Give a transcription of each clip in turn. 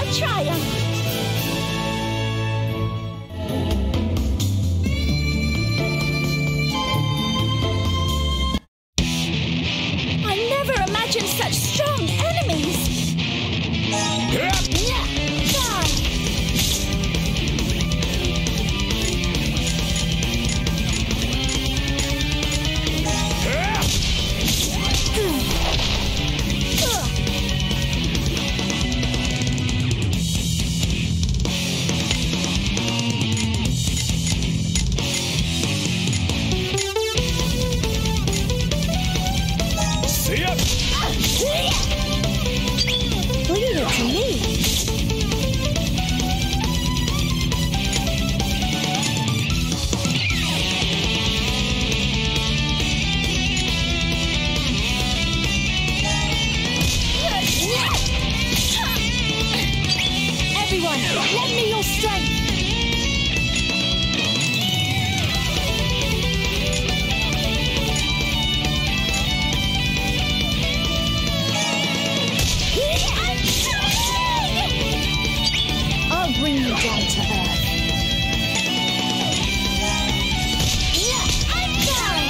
triumph! I never imagined such strong enemies! Leave it to me. Everyone, lend me your strength. Bring you down to earth. I'm done.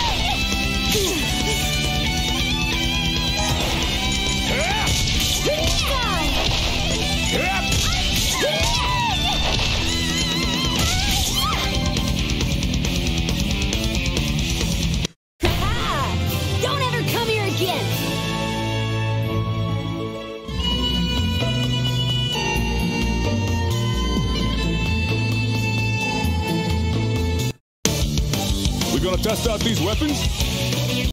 Don't ever come here again. Gonna test out these weapons?